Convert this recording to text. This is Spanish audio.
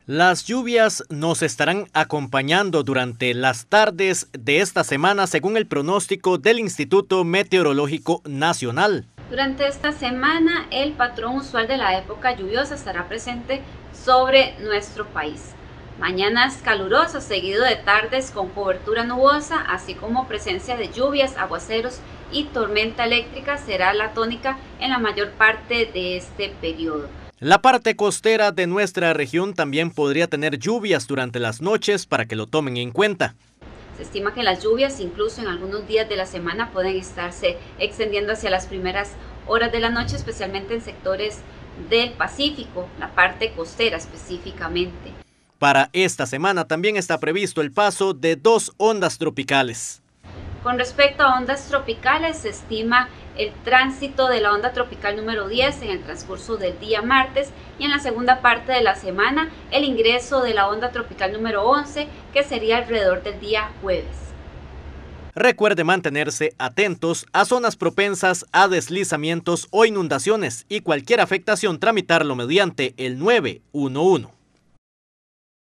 Las lluvias nos estarán acompañando durante las tardes de esta semana según el pronóstico del Instituto Meteorológico Nacional. Durante esta semana, el patrón usual de la época lluviosa estará presente sobre nuestro país. Mañanas calurosas, seguido de tardes con cobertura nubosa, así como presencia de lluvias, aguaceros y tormenta eléctrica será la tónica en la mayor parte de este periodo. La parte costera de nuestra región también podría tener lluvias durante las noches para que lo tomen en cuenta. Se estima que las lluvias, incluso en algunos días de la semana, pueden estarse extendiendo hacia las primeras horas de la noche, especialmente en sectores del Pacífico, la parte costera específicamente. Para esta semana también está previsto el paso de 2 ondas tropicales. Con respecto a ondas tropicales, se estima el tránsito de la onda tropical número 10 en el transcurso del día martes y en la segunda parte de la semana el ingreso de la onda tropical número 11, que sería alrededor del día jueves. Recuerde mantenerse atentos a zonas propensas a deslizamientos o inundaciones y cualquier afectación tramitarlo mediante el 911.